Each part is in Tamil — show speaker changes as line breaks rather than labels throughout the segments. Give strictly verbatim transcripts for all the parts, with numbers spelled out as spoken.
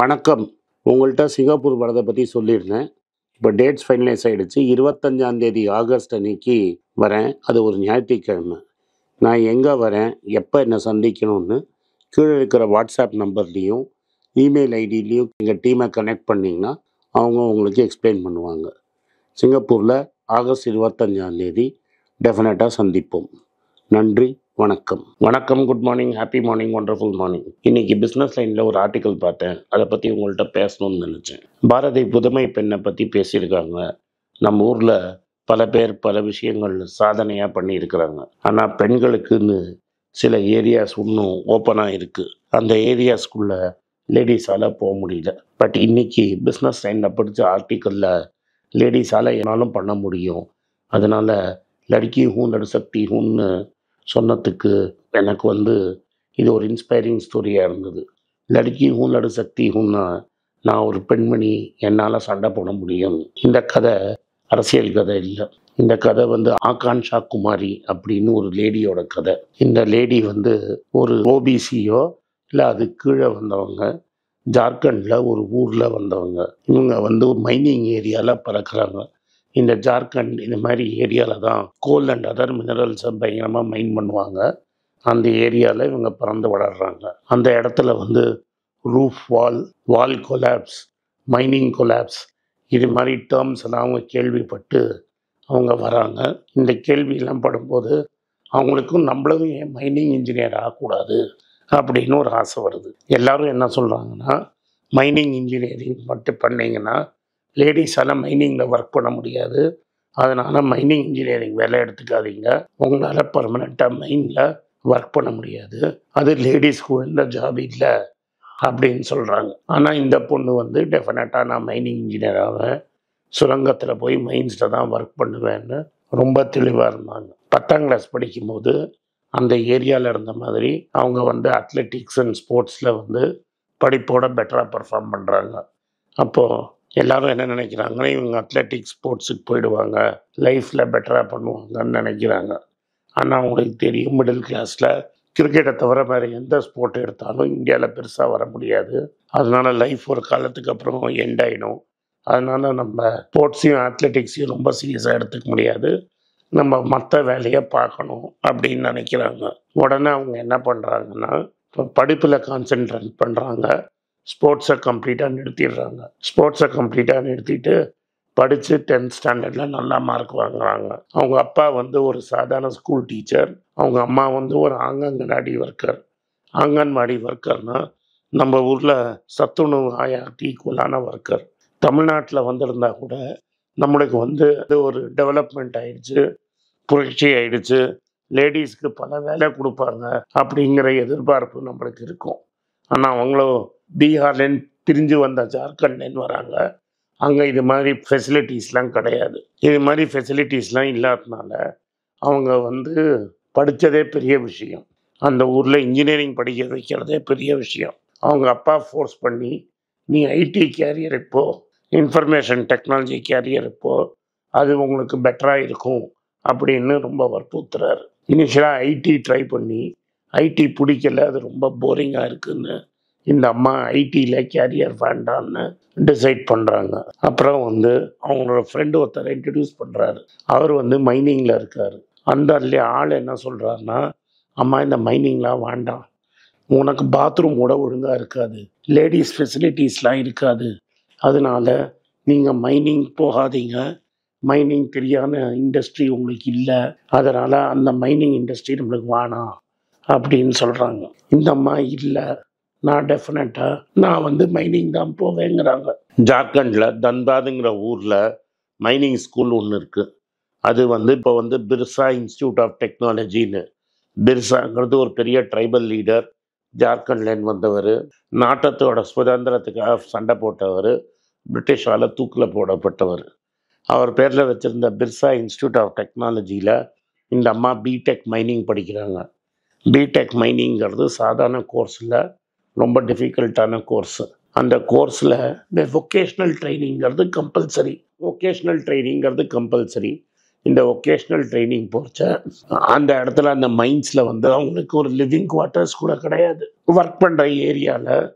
வணக்கம். உங்கள்கிட்ட சிங்கப்பூர் வரதை பற்றி சொல்லியிருந்தேன். இப்போ டேட்ஸ் ஃபைனலைஸ் ஆகிடுச்சு. இருபத்தஞ்சாம் தேதி ஆகஸ்ட் அன்னைக்கு வரேன். அது ஒரு ஞாயிற்றுக்கிழமை. நான் எங்கே வரேன், எப்போ என்னை சந்திக்கணும்னு கீழே இருக்கிற வாட்ஸ்அப் நம்பர்லேயும் இமெயில் ஐடியிலையும் எங்கள் டீமை கனெக்ட் பண்ணிங்கன்னா அவங்க உங்களுக்கு எக்ஸ்பிளைன் பண்ணுவாங்க. சிங்கப்பூரில் ஆகஸ்ட் இருபத்தஞ்சாம் தேதி டெஃபினட்டாக சந்திப்போம். நன்றி, வணக்கம். வணக்கம், good morning, happy morning, wonderful morning. இன்னைக்கு பிஸ்னஸ் லைனில் ஒரு ஆர்டிக்கல் பார்த்தேன். அதை பற்றி உங்கள்கிட்ட பேசணும்னு நினச்சேன். பாரதி புதுமை பெண்ணை பற்றி பேசியிருக்காங்க. நம்ம ஊரில் பல பேர் பல விஷயங்கள் சாதனையாக பண்ணியிருக்கிறாங்க. ஆனால் பெண்களுக்குன்னு சில ஏரியாஸ் இன்னும் ஓப்பனாக இருக்குது. அந்த ஏரியாஸ்குள்ளே லேடிஸால் போக முடியல. பட் இன்னைக்கு பிஸ்னஸ் லைனில் படித்த ஆர்டிக்கலில் லேடிஸால் என்னாலும் பண்ண முடியும், அதனால் லடுக்கி ஹூ லடு சக்தி ஹூன்னு சொன்னதுக்கு எனக்கு வந்து இது ஒரு இன்ஸ்பைரிங் ஸ்டோரியாக இருந்தது. லடுக்கி ஹூ லடு சக்தி ஹூன்னா நான் ஒரு பெண்மணி, என்னால் சண்டை போட முடியும். இந்த கதை அரசியல் கதை இல்லை. இந்த கதை வந்து ஆகான்ஷா குமாரி அப்படின்னு ஒரு லேடியோட கதை. இந்த லேடி வந்து ஒரு ஓபிசியோ இல்லை அது கீழே வந்தவங்க, ஜார்க்கண்டில் ஒரு ஊரில் வந்தவங்க. இவங்க வந்து ஒரு மைனிங் ஏரியாவில் பறக்கிறாங்க. இந்த ஜார்க்கண்ட் இந்த மாதிரி ஏரியாவில் தான் கோல் அண்ட் அதர் மினரல்ஸை பயங்கரமாக மைன் பண்ணுவாங்க. அந்த ஏரியாவில் இவங்க பறந்து வளர்கிறாங்க. அந்த இடத்துல வந்து roof wall, wall collapse, mining collapse, இது மாதிரி டேர்ம்ஸ் எல்லாம் அவங்க கேள்விப்பட்டு அவங்க வராங்க. இந்த கேள்வியெல்லாம் படும்போது அவங்களுக்கும் நம்மளும் ஏன் மைனிங் இன்ஜினியர் ஆகக்கூடாது அப்படின்னு ஒரு ஆசை வருது. எல்லோரும் என்ன சொல்கிறாங்கன்னா, மைனிங் இன்ஜினியரிங் மட்டும் பண்ணிங்கன்னா லேடிஸால் மைனிங்கில் ஒர்க் பண்ண முடியாது, அதனால் மைனிங் இன்ஜினியரிங் வேலை எடுத்துக்காதீங்க, உங்களால் பர்மனெண்ட்டாக மைனில் ஒர்க் பண்ண முடியாது, அது லேடிஸ்க்கு உள்ள ஜாப் இல்லை அப்படின்னு சொல்கிறாங்க. ஆனால் இந்த பொண்ணு வந்து டெஃபினட்டாக நான் மைனிங் இன்ஜினியர் ஆவேன், சுரங்கத்தில் போய் மைன்ஸில் தான் ஒர்க் பண்ணுவேன்னு ரொம்ப தெளிவாக இருந்தாங்க. பத்தாம் கிளாஸ் படிக்கும்போது அந்த ஏரியாவில் இருந்த மாதிரி அவங்க வந்து அத்லெட்டிக்ஸ் அண்ட் ஸ்போர்ட்ஸில் வந்து படிப்போட பெட்டராக பர்ஃபார்ம் பண்ணுறாங்க. அப்போது எல்லோரும் என்ன நினைக்கிறாங்கன்னா, இவங்க அத்லெட்டிக்ஸ் ஸ்போர்ட்ஸுக்கு போயிடுவாங்க, லைஃப்பில் பெட்டராக பண்ணுவாங்கன்னு நினைக்கிறாங்க. ஆனால் அவங்களுக்கு தெரியும், மிடில் கிளாஸில் கிரிக்கெட்டை தவிர வேறு எந்த ஸ்போர்ட் எடுத்தாலும் இந்தியாவில் பெருசாக வர முடியாது. அதனால் லைஃப் ஒரு காலத்துக்கு அப்புறம் எண்ட் ஆகிடும். அதனால் நம்ம ஸ்போர்ட்ஸையும் அத்லெட்டிக்ஸையும் ரொம்ப சீரியஸாக எடுத்துக்க முடியாது, நம்ம மற்ற வேலையை பார்க்கணும் அப்படின்னு நினைக்கிறாங்க. உடனே அவங்க என்ன பண்ணுறாங்கன்னா, இப்போ படிப்பில் கான்சென்ட்ரேட் பண்ணுறாங்க, ஸ்போர்ட்ஸை கம்ப்ளீட்டாக நிறுத்திடுறாங்க. ஸ்போர்ட்ஸை கம்ப்ளீட்டாக நிறுத்திட்டு படித்து டென்த் ஸ்டாண்டர்டில் நல்லா மார்க் வாங்குறாங்க. அவங்க அப்பா வந்து ஒரு சாதாரண ஸ்கூல் டீச்சர், அவங்க அம்மா வந்து ஒரு ஆங்கன்வாடி ஒர்க்கர். ஆங்கன்வாடி ஒர்க்கர்னால் நம்ம ஊரில் சத்துணவு ஆயாக்கு ஈக்குவலான ஒர்க்கர். தமிழ்நாட்டில் வந்திருந்தால் கூட நம்மளுக்கு வந்து அது ஒரு டெவலப்மெண்ட் ஆயிடுச்சு, புரட்சி ஆயிடுச்சு, லேடிஸ்க்கு பல வேலை கொடுப்பாங்க அப்படிங்கிற எதிர்பார்ப்பு நம்மளுக்கு இருக்கும். ஆனால் அவங்களும் பீகார்லேருந்து பிரிஞ்சு வந்த ஜார்க்கண்ட்லேருந்து வராங்க. அங்கே இது மாதிரி ஃபெசிலிட்டிஸ்லாம் கிடையாது. இது மாதிரி ஃபெசிலிட்டிஸ்லாம் இல்லாததுனால அவங்க வந்து படித்ததே பெரிய விஷயம். அந்த ஊரில் இன்ஜினியரிங் படிக்க வைக்கிறதே பெரிய விஷயம். அவங்க அப்பா ஃபோர்ஸ் பண்ணி, நீ ஐடி கேரியர் இப்போ, இன்ஃபர்மேஷன் டெக்னாலஜி கேரியர் இப்போ, அது உங்களுக்கு பெட்டராக இருக்கும் அப்படின்னு ரொம்ப வற்புறுத்துறாரு. இனிஷியலாக ஐடி ட்ரை பண்ணி ஐடி பிடிக்கல, அது ரொம்ப போரிங்காக இருக்குதுன்னு இந்த அம்மா ஐடியில் கேரியர் வேண்டான்னு டிசைட் பண்ணுறாங்க. அப்புறம் வந்து அவங்களோட ஃப்ரெண்டு ஒருத்தரை இன்ட்ரடியூஸ் பண்ணுறாரு. அவர் வந்து மைனிங்கில் இருக்கார். அந்த ஆள் என்ன சொல்கிறாருன்னா, அம்மா இந்த மைனிங்லாம் வேண்டாம், உனக்கு பாத்ரூம் கூட ஒழுங்காக இருக்காது, லேடிஸ் ஃபெசிலிட்டிஸ்லாம் இருக்காது, அதனால நீங்கள் மைனிங் போகாதீங்க, மைனிங் தெரியாத இண்டஸ்ட்ரி உங்களுக்கு இல்லை, அதனால் அந்த மைனிங் இண்டஸ்ட்ரி நம்மளுக்கு வேணாம் அப்படின்னு சொல்கிறாங்க. இந்த அம்மா இல்லை, நான் டெஃபினட்டாக நான் வந்து மைனிங் தான் போவேங்கிறாங்க. ஜார்க்கண்டில் தன்பாதுங்கிற ஊரில் மைனிங் ஸ்கூல் ஒன்று இருக்குது. அது வந்து இப்போ வந்து பிர்சா இன்ஸ்டியூட் ஆஃப் டெக்னாலஜின்னு, பிர்சாங்கிறது ஒரு பெரிய ட்ரைபல் லீடர், ஜார்க்கண்ட்லேருந்து வந்தவர், நாட்டத்தோட சுதந்திரத்துக்காக சண்டை போட்டவர், பிரிட்டிஷால் தூக்கில் போடப்பட்டவர். அவர் பேரில் வச்சுருந்த பிர்சா இன்ஸ்டியூட் ஆஃப் டெக்னாலஜியில் இந்த அம்மா பிடெக் மைனிங் படிக்கிறாங்க. பிடெக் மைனிங்கிறது சாதாரண கோர்ஸில் ரொம்ப டிஃபிகல்ட்டான கோர்ஸு. அந்த கோர்ஸில் இந்த வொக்கேஷ்னல் ட்ரைனிங்கிறது கம்பல்சரி. வொக்கேஷ்னல் ட்ரைனிங்கிறது கம்பல்சரி. இந்த வொக்கேஷ்னல் ட்ரைனிங் போச்ச அந்த இடத்துல அந்த மைன்ஸில் வந்து அவங்களுக்கு ஒரு லிவிங் குவார்ட்டர்ஸ் கூட கிடையாது. ஒர்க் பண்ணுற ஏரியாவில்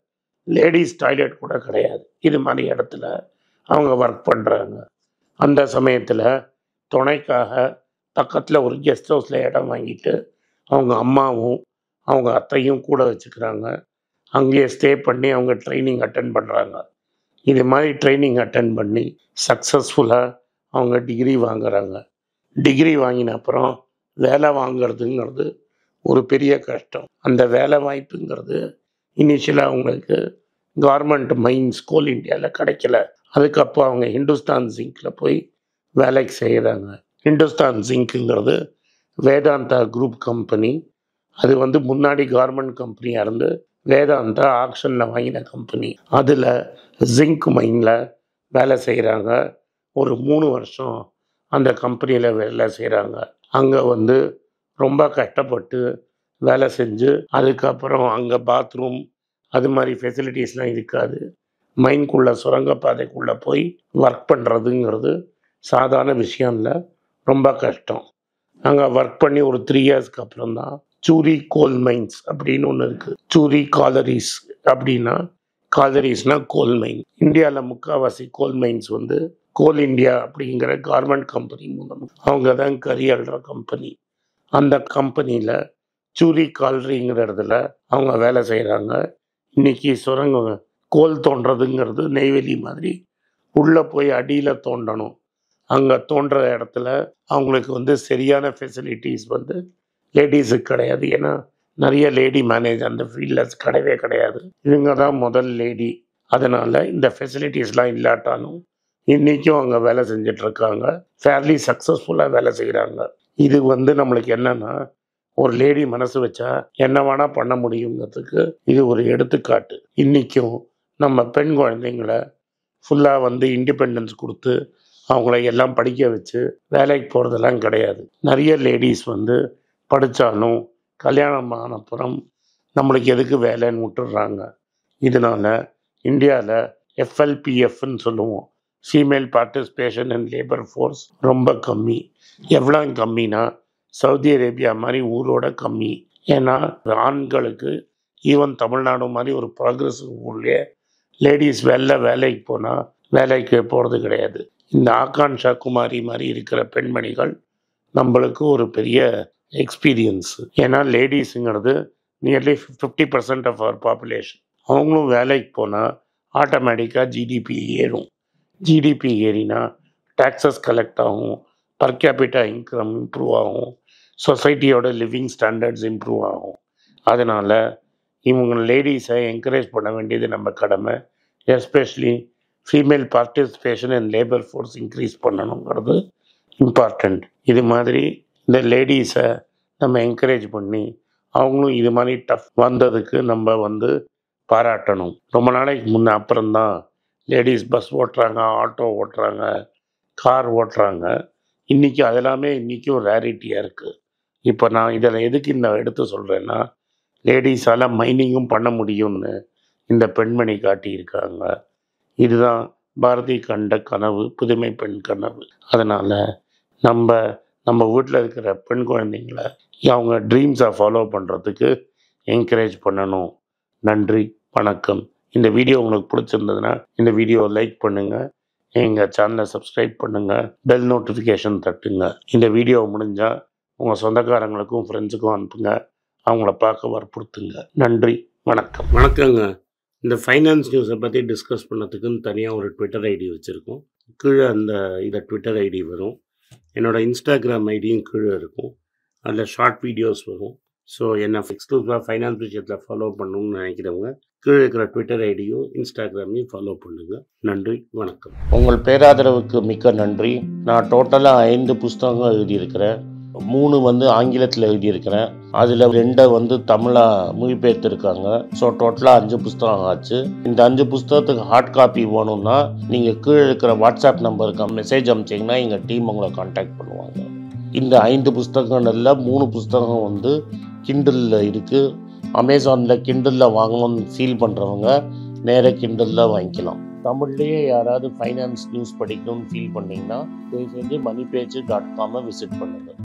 லேடிஸ் டாய்லெட் கூட கிடையாது. இது மாதிரி இடத்துல அவங்க ஒர்க் பண்ணுறாங்க. அந்த சமயத்தில் துணைக்காக பக்கத்தில் ஒரு கெஸ்ட் ஹவுஸில் இடம் வாங்கிட்டு அவங்க அம்மாவும் அவங்க அத்தையும் கூட வச்சுக்கிறாங்க. அங்கேயே ஸ்டே பண்ணி அவங்க ட்ரைனிங் அட்டன் பண்ணுறாங்க. இது மாதிரி ட்ரைனிங் அட்டன் பண்ணி சக்ஸஸ்ஃபுல்லாக அவங்க டிகிரி வாங்குறாங்க. டிகிரி வாங்கின அப்புறம் வேலை வாங்கிறதுங்கிறது ஒரு பெரிய கஷ்டம். அந்த வேலை வாய்ப்புங்கிறது இனிஷியலாக அவங்களுக்கு கவர்மெண்ட் மைன்ஸ் கோல் இந்தியாவில் கிடைக்கல. அதுக்கப்புறம் அவங்க ஹிந்துஸ்தான் ஜிங்கில் போய் வேலைக்கு செய்கிறாங்க. ஹிந்துஸ்தான் ஜிங்க்குங்கிறது வேதாந்தா குரூப் கம்பெனி. அது வந்து முன்னாடி கவர்மெண்ட் கம்பெனியாக இருந்து வேதாந்தா ஆக்ஷனில் வாங்கின கம்பெனி. அதில் ஜிங்க் மைனில் வேலை செய்கிறாங்க. ஒரு மூணு வருஷம் அந்த கம்பெனியில் வேலை செய்கிறாங்க. அங்கே வந்து ரொம்ப கஷ்டப்பட்டு வேலை செஞ்சு அதுக்கப்புறம் அங்கே பாத்ரூம் அது மாதிரி ஃபெசிலிட்டிஸ்லாம் இருக்காது. மைன்குள்ளே சுரங்கப்பாதைக்குள்ளே போய் ஒர்க் பண்ணுறதுங்கிறது சாதாரண விஷயம் இல்லை, ரொம்ப கஷ்டம். அங்கே ஒர்க் பண்ணி ஒரு த்ரீ இயர்ஸ்க்கு அப்புறம் தான் சூரி கோல் மைன்ஸ் அப்படின்னு ஒன்று இருக்குது. சூரி காலரிஸ் அப்படின்னா, காலரிஸ்னால் கோல் மைன். இந்தியாவில் முக்கால்வாசி கோல் மைன்ஸ் வந்து கோல் இந்தியா அப்படிங்கிற கவர்மெண்ட் கம்பெனி மூலம் அவங்க தான் கரி அள்ளுற கம்பெனி. அந்த கம்பெனியில் சூரி காலரிங்கிற இடத்துல அவங்க வேலை செய்கிறாங்க. இன்றைக்கி சுரங்கம் கோல் தோன்றதுங்கிறது நெய்வேலி மாதிரி உள்ளே போய் அடியில் தோண்டணும். அங்கே தோன்ற இடத்துல அவங்களுக்கு வந்து சரியான ஃபெசிலிட்டிஸ் வந்து லேடிஸுக்கு கிடையாது. ஏன்னா நிறைய லேடி மேனேஜ் அந்த ஃபீல்டில் கிடையவே கிடையாது. இவங்க தான் முதல் லேடி. அதனால் இந்த ஃபெசிலிட்டிஸ்லாம் இல்லாட்டாலும் இன்றைக்கும் அங்கே வேலை செஞ்சிட்ருக்காங்க. ஃபேர்லி சக்ஸஸ்ஃபுல்லாக வேலை செய்கிறாங்க. இது வந்து நம்மளுக்கு என்னென்னா, ஒரு லேடி மனசு வச்சா என்ன வேணால் பண்ண முடியுங்கிறதுக்கு இது ஒரு எடுத்துக்காட்டு. இன்றைக்கும் நம்ம பெண் குழந்தைங்களை ஃபுல்லாக வந்து இண்டிபெண்டன்ஸ் கொடுத்து அவங்கள எல்லாம் படிக்க வச்சு வேலைக்கு போகிறதெல்லாம் கிடையாது. நிறைய லேடிஸ் வந்து படித்தாலும் கல்யாணம் ஆனப்புறம் நம்மளுக்கு எதுக்கு வேலைன்னு விட்டுடுறாங்க. இதனால் இந்தியாவில் எஃப்எல்பிஎஃப்னு சொல்லுவோம், female participation in labour force, ரொம்ப கம்மி. எவ்வளோ கம்மினா சவுதி அரேபியா மாதிரி ஊரோட கம்மி. ஏன்னா ஆண்களுக்கு ஈவன் தமிழ்நாடு மாதிரி ஒரு ப்ராக்ரெசிவ் ஊர்லேயே லேடிஸ் வெளில வேலைக்கு போனால் வேலைக்கு போகிறது கிடையாது. இந்த ஆகான்ஷா குமாரி மாதிரி இருக்கிற பெண்மணிகள் நம்மளுக்கு ஒரு பெரிய எக்ஸ்பீரியன்ஸ். ஏன்னா லேடிஸுங்கிறது nearly fifty percent of our population. அவங்களும் வேலைக்கு போனால் ஆட்டோமேட்டிக்காக ஜிடிபி ஏறும். ஜிடிபி ஏறினா டேக்ஸஸ் கலெக்ட் ஆகும், பர் கேபிட்டா இன்கம் இம்ப்ரூவ் ஆகும், சொசைட்டியோட லிவிங் ஸ்டாண்டர்ட்ஸ் இம்ப்ரூவ் ஆகும். அதனால் இவங்க லேடிஸை என்கரேஜ் பண்ண வேண்டியது நம்ம கடமை. Especially female participation and labour force increase பண்ணணுங்கிறது இம்பார்ட்டண்ட். இது மாதிரி இந்த லேடிஸை நம்ம என்கரேஜ் பண்ணி அவங்களும் இது மாதிரி டஃப் வந்ததுக்கு நம்ம வந்து பாராட்டணும். ரொம்ப நாளைக்கு முன்னே அப்புறம்தான் லேடிஸ் பஸ் ஓட்டுறாங்க, ஆட்டோ ஓட்டுறாங்க, கார் ஓட்டுறாங்க. இன்றைக்கி அதெல்லாமே இன்றைக்கும் ரேரிட்டியாக இருக்குது. இப்போ நான் இதில் எதுக்கு இந்த எடுத்து சொல்கிறேன்னா, லேடிஸால் மைனிங்கும் பண்ண முடியும்னு இந்த பெண்மணி காட்டியிருக்காங்க. இதுதான் பாரதி கண்ட கனவு, புதுமை பெண் கனவு. அதனால் நம்ம நம்ம வீட்டில் இருக்கிற பெண் குழந்தைங்கள அவங்க ட்ரீம்ஸை ஃபாலோ பண்ணுறதுக்கு என்கரேஜ் பண்ணணும். நன்றி, வணக்கம். இந்த வீடியோ உங்களுக்கு பிடிச்சிருந்ததுன்னா இந்த வீடியோவை லைக் பண்ணுங்கள், எங்கள் சேனலை சப்ஸ்கிரைப் பண்ணுங்கள், பெல் நோட்டிஃபிகேஷன் தட்டுங்க. இந்த வீடியோ முடிஞ்சால் உங்கள் சொந்தக்காரங்களுக்கும் ஃப்ரெண்ட்ஸுக்கும் அனுப்புங்க, அவங்கள பார்க்க வற்புறுத்துங்க. நன்றி, வணக்கம். வணக்கங்க. இந்த ஃபைனான்ஸ் நியூஸை பற்றி டிஸ்கஸ் பண்ணதுக்குன்னு தனியாக ஒரு ட்விட்டர் ஐடி வச்சுருக்கோம். கீழே அந்த இதை ட்விட்டர் ஐடி வரும். என்னோடய இன்ஸ்டாகிராம் ஐடியும் கீழே இருக்கும். அதில் ஷார்ட் வீடியோஸ் வரும். ஸோ என்னை எக்ஸ்க்ளூசிவாக ஃபைனான்ஸ் விஷயத்தில் ஃபாலோ பண்ணணும்னு நினைக்கிறவங்க கீழே இருக்கிற ட்விட்டர் ஐடியும் இன்ஸ்டாகிராமையும் ஃபாலோ பண்ணுங்கள். நன்றி, வணக்கம். உங்கள் பேராதரவுக்கு மிக்க நன்றி. நான் டோட்டலாக ஐந்து புஸ்தகங்கள் எழுதியிருக்கிறேன். மூணு வந்து ஆங்கிலத்தில் எழுதியிருக்கிறேன். அதில் ரெண்டை வந்து தமிழாக மொழிபெயர்த்துருக்காங்க. ஸோ டோட்டலாக அஞ்சு புஸ்தகம் ஆச்சு. இந்த அஞ்சு புஸ்தகத்துக்கு ஹார்ட் காப்பி வேணும்னா நீங்கள் கீழே இருக்கிற வாட்ஸ்அப் நம்பருக்கு மெசேஜ் அனுப்பிச்சிங்கன்னா எங்கள் டீம் உங்களை கான்டாக்ட் பண்ணுவாங்க. இந்த ஐந்து புஸ்தகங்களில் மூணு புஸ்தகம் வந்து கிண்டலில் இருக்குது. அமேசானில் கிண்டலில் வாங்கணும்னு ஃபீல் பண்ணுறவங்க நேராக கிண்டலில் வாங்கிக்கலாம். தமிழ்லேயே யாராவது ஃபைனான்ஸ் நியூஸ் படிக்கணும்னு ஃபீல் பண்ணிங்கன்னா தயவு செஞ்சு மணி பேஜ் டாட் காமை விசிட் பண்ணுங்கள்.